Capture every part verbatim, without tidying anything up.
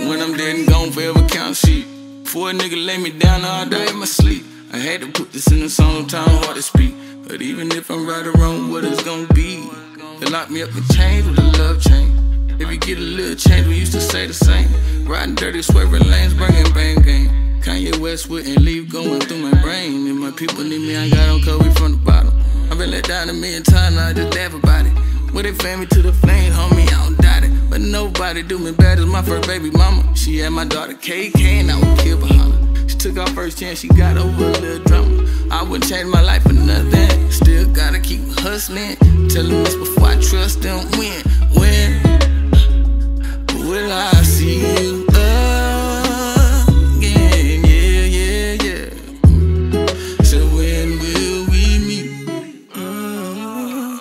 When I'm dead and gone, forever count sheep. Before a nigga lay me down, all day in my sleep. I had to put this in a song, time hard to speak. But even if I'm right or wrong, what it's gonna be? They lock me up in chains with a love chain. If you get a little change, we used to say the same. Riding dirty, swerving lanes, bringing bang gang. Kanye West wouldn't leave going through my brain. If my people need me, I got on cover from the bottom. I've been let down a million times, now I just laugh about it. When they fan me to the flames, homie, I don't doubt it. But nobody do me bad as my first baby mama. She had my daughter K K and I would kill behind her. She took our first chance, she got over a little drama. I wouldn't change my life for nothing. Still gotta keep hustling. Tell them this before I trust them. When, when will I see you again? Yeah, yeah, yeah. So when will we meet uh,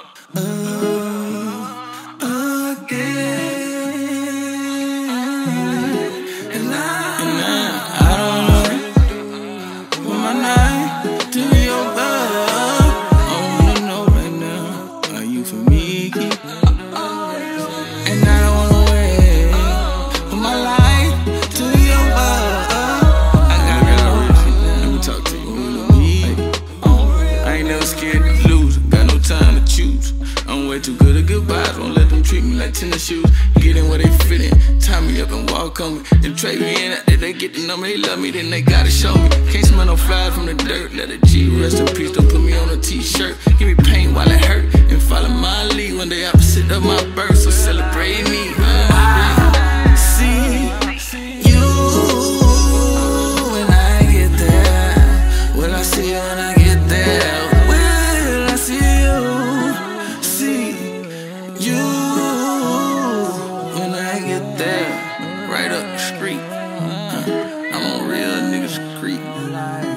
uh, again? And I, and I, I don't know. Put my knife to your love. I wanna know right now, are you for me? And I don't wanna wait. Put my life to your love. I gotta get out of here. Let me talk to you. I ain't never scared to lose. Got no time to choose. I'm way too good at goodbyes. Won't let them treat me like tennis shoes. Get in where they fit in. Tie me up and walk on me. They trade me in. After they get to know me, they love me, then they gotta show me. Can't smell no flies from the dirt. Let a G rest in peace. Don't put me on a t-shirt. Give me pain while it hurt. And follow my lead when they opposite of my birth. So celebrate me. Uh, see you when I get there. Will I see you when I get there? Will I see you? See you when I get there. Right up the street. Uh, I'm on real niggas creep.